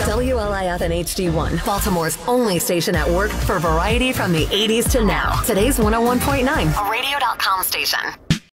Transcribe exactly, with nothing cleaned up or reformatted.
W L I F and H D one, Baltimore's only station at work for variety from the eighties to now. Today's one oh one point nine, a radio dot com station.